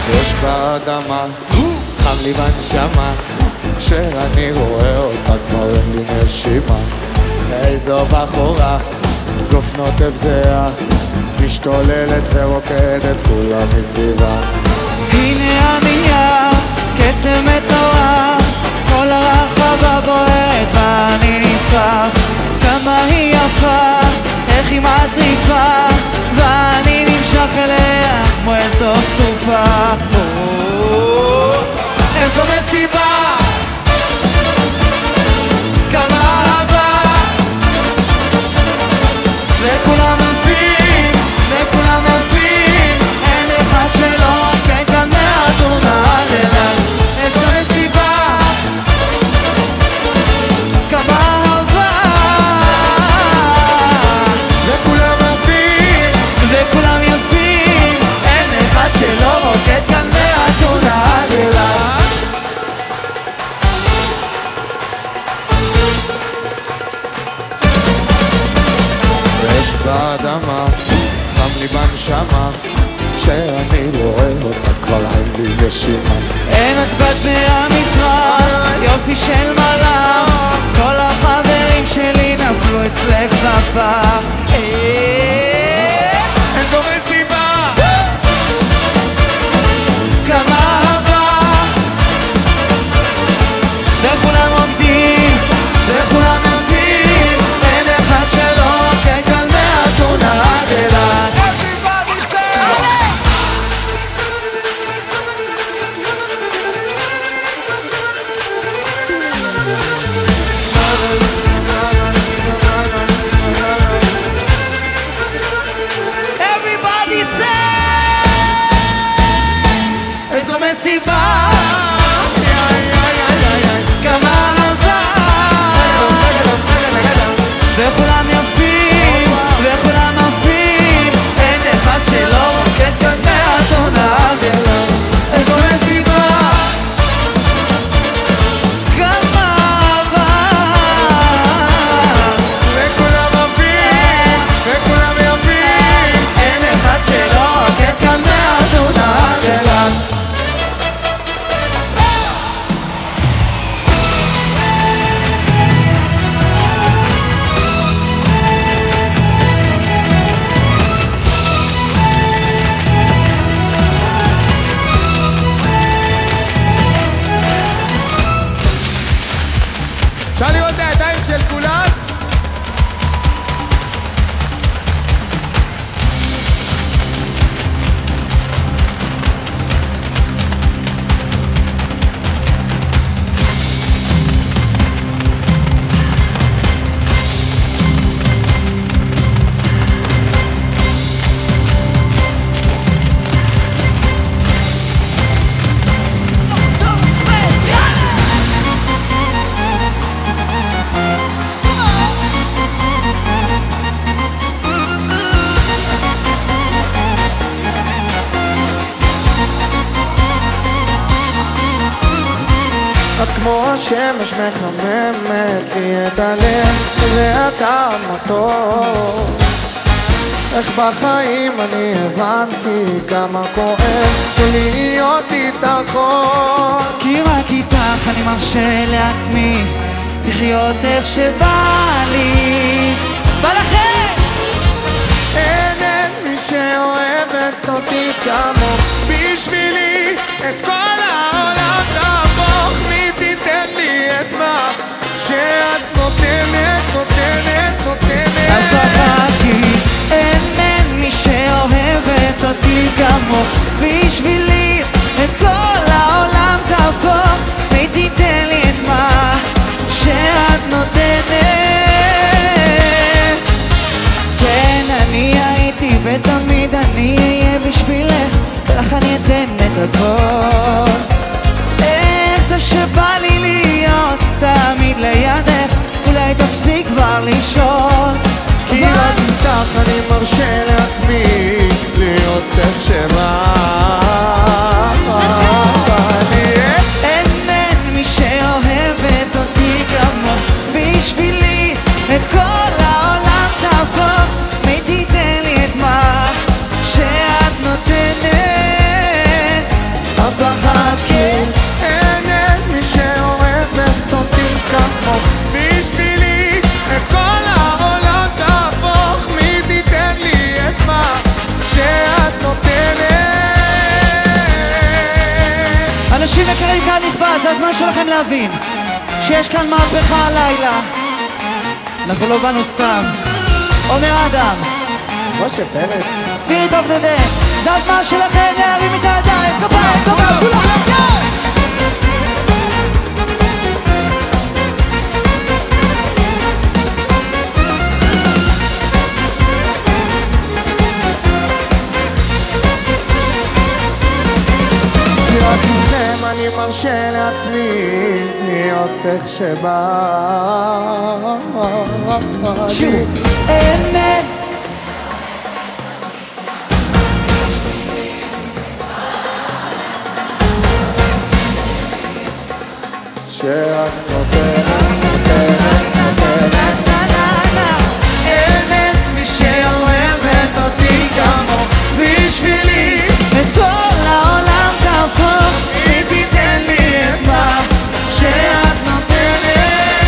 יש באדמה, חם לי בנשמה, כשאני רואה אותה כבר אין לי נשימה. איזו בחורה, גוף נוטף זהה, משתוללת ורוקדת כולה מסביבה. הנה ענייה, קצב מטורף, כל הרחבה בוערת ואני נשרף. כמה היא יפה, איך היא מטריפה, ואני נמשך אליה כמו אל תוך סופה. איזו מסיבה, כמה אהבה, וכולם יפים, וכולם יפים, אין אחד שלא כן כאן מהתונה עלילה. איזו מסיבה, כמה אהבה, וכולם יפים, וכולם יפים, אין אחד שלא רוקד כאן מהתונה עלילה. יש באדמה, חם לי בנשמה, כשאני רואה אותה כבר אין לי נשימה. אין את בת מהמזרח, יופי של מלאך, כל החברים שלי נפלו אצלך בפח. איזו מסיבה, כמה אהבה, וכולם עומדים, וכולם יפים, אין אחד שלא כן כאן מהתונה עד אילת. Everybody say, איזו מסיבה, כמה אהבה, וכולם יפים, וכולם יפים, אין אחד שלא רוקד כאן מהתונה עד אילת. איזו מסיבה, כמה אהבה, וכולם יפים, וכולם יפים, אין אחד שלא רוקד כאן מהתונה עד אילת. אפשר לראות את הידיים של כולם? את כמו השמש מחממת לי את הלב, ואתה המתוק. איך בחיים אני הבנתי כמה כואב להיות איתך עוד. כי רק איתך אני מרשה לעצמי לחיות איך שבא לי. בא לכם! אין מי שאוהבת אותי כמוך, בשבילי את כל העולם תהפוך. מי תיתן לי את מה שאת נותנת, נותנת, נותנת. אז בחרתי, אין מי שאוהבת אותי כמוך, בשבילי את כל העולם תהפוך. מי תיתן לי את מה שאת נותנת. כן, אני הייתי ותמיד אני אהיה בשבילך, ולך אני אתן את הכל. איך זה שבא לי להיות תמיד לידך, אולי תפסיק כבר לשאול. כי רק איתך אני מרשה לעצמי להיות איך שבא. אין מי שאוהבת אותי כמוך, בשבילי את כל העולם תהפוך. מי תיתן לי את מה שאת נותנת. זה הזמן שלכם להבין שיש כאן מהפכה הלילה. אנחנו לא באנו סתם. עומר אדם, משה פרץ, ספיריט אוף דה דיי. זה הזמן שלכם להרים את הידיים. כפיים, כפיים, כולם, כן! רק איתכם אני מרשה לעצמי להיות איך שבא שוב, אמת. שאת נותנת אמת מי שאוהבת אותי כמוך בשבילי את כל העולם תהפוך היא תיתן לי את מה שאת נותנת.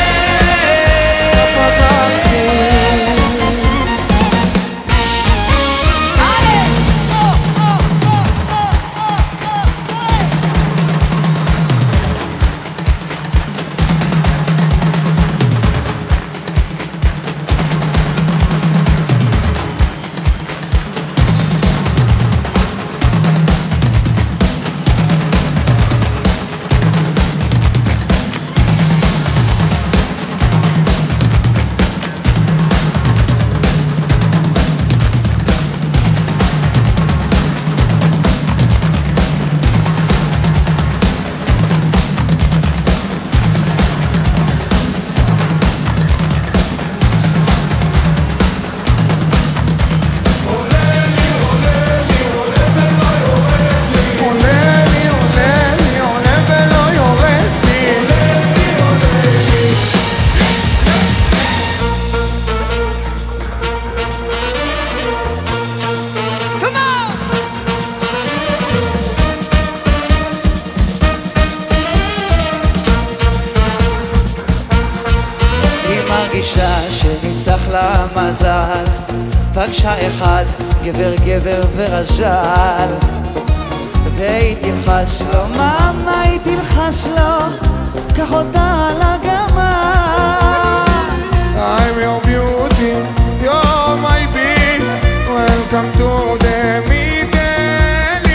מרגישה שנפתח לה מזל, פגשה אחד גבר גבר ורז'ל, והיא תלחש לו, מאמה היא תלחש לו, קח אותה על הגמל. I'm your beauty, you're my beast, welcome to the Middle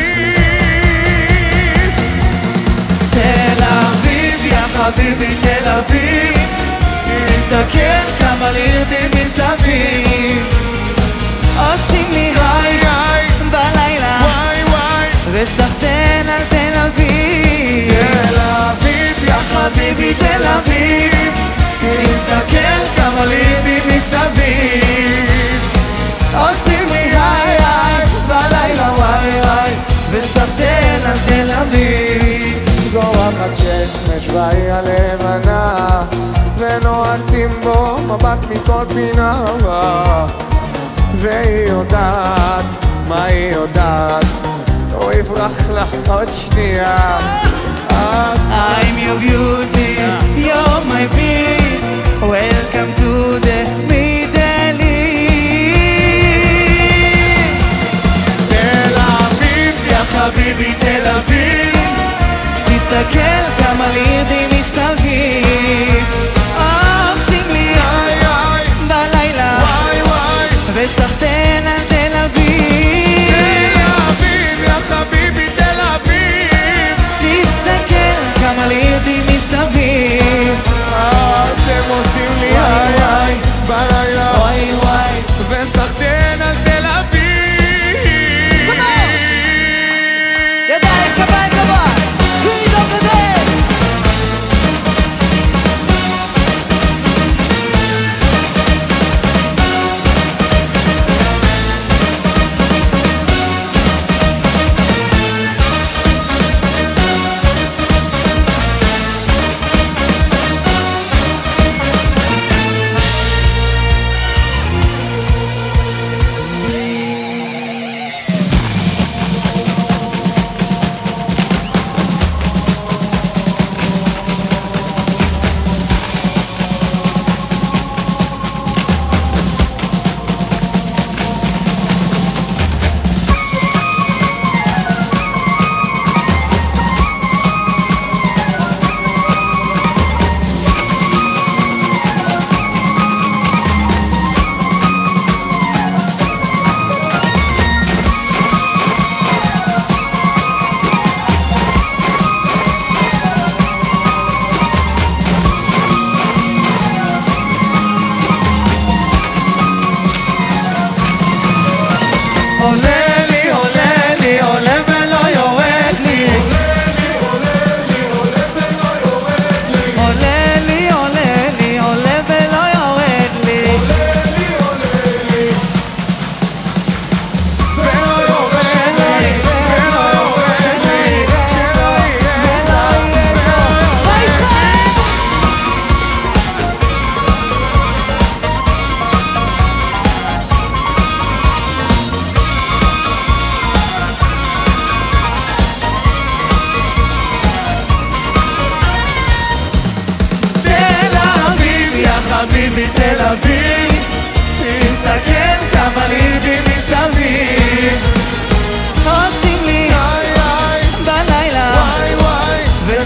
East. תל אביב, יא חביבי תל אביב, תסתכל כמה לירדים מסביב, עושים לי היי היי, בלילה וואי וואי, וסחטן על תל אביב. תל אביב, יא חביבי תל אביב, תסתכל כמה לירדים מסביב, עושים לי היי היי בלילה וואי וואי וסחטן על תל אביב. זורחת שמש והיא הלבנה, ונועצים בו מבט מכל פינה, והיא יודעת מה היא יודעת, הוא יברח לה עוד שנייה. I'm your beauty, you're my beast, welcome to the Middle East. תל אביב, יא חביבי תל אביב, תסתכל כמה לירדים מסביב, עושים לי היי היי, בלילה וואי וואי, וסחטן על תל אביב. תל אביב, יא חביבי תל אביב, תסתכל כמה לירדים מסביב, אז הם עושים לי היי היי בלילה, וואי וואי וסחטן על תל אביב. ידיים, כפיים, כפיים, Spirit of the Day.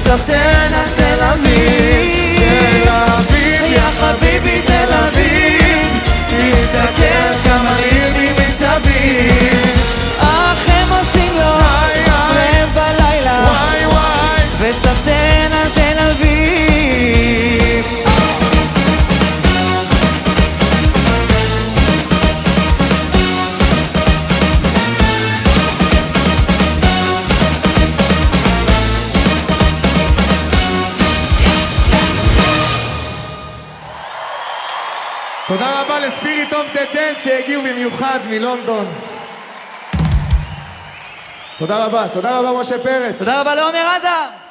וסחטיין על תל אביב. תל אביב, יא חביבי תל אביב, תסתכל כמה לידי מסביב. אך הם עושים לו רבע בלילה, וואי וואי, וסחטיין על תל אביב. תודה רבה לספיריט אוף דה דנס שהגיעו במיוחד מלונדון. תודה רבה משה פרץ. תודה רבה לעומר אדם.